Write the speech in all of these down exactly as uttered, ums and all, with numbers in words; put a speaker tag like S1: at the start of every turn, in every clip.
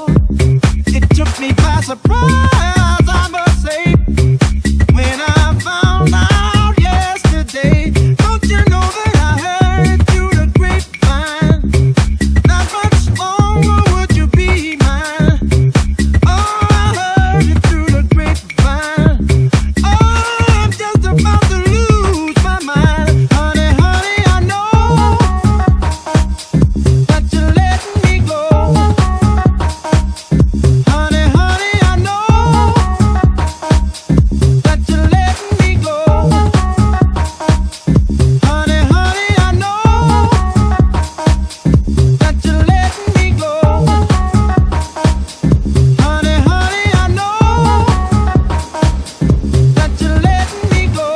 S1: It took me by surprise, I must say, when I found out yesterday. Don't you know that I heard through the grapevine? Not much longer would you be mine. Oh, I heard it through the grapevine. Oh, I'm just about to lose my mind. Honey, honey, I know that you're letting me go. Honey, honey, I know that you're letting me go. Honey, honey, I know that you're letting me go. Honey, honey, I know that you're letting me go.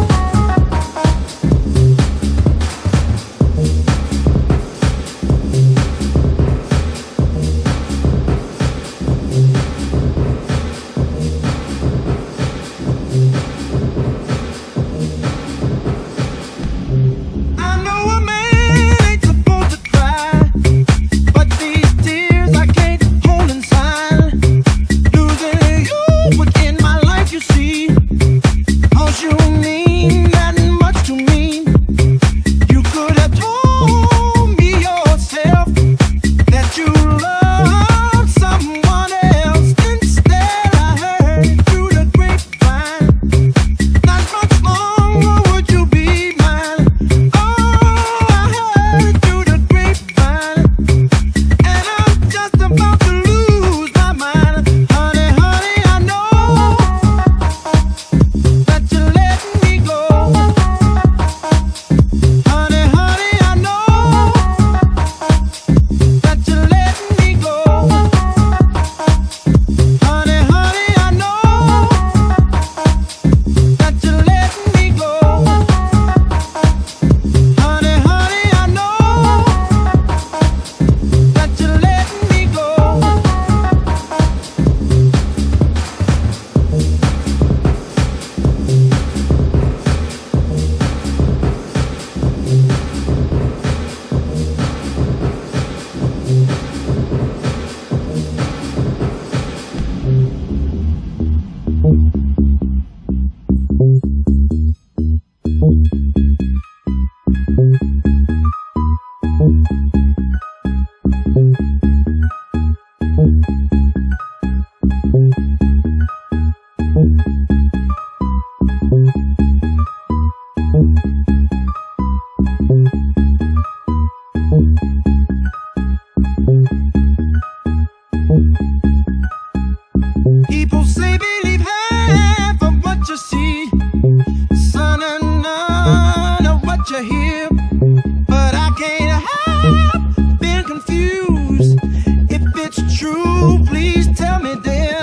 S1: I know a man ain't supposed to cry, but these tears I can't hold inside. Losing you within my life, you see, 'cause you mean that much to me. You could have told me yourself that you love someone else. Instead, I heard through the grapevine. Not much longer would you be mine. Oh, I heard through the grapevine, and I'm just about to lose my mind. Honey, honey, I know that you're letting me go. Honey, honey, I know that you're letting me go. Honey, honey, I know that you're letting me go. Honey, honey, I know that you're letting me go. People say believe half of what you see, son, and none of what you hear. But I can't help being confused. If it's true, please tell me, dear.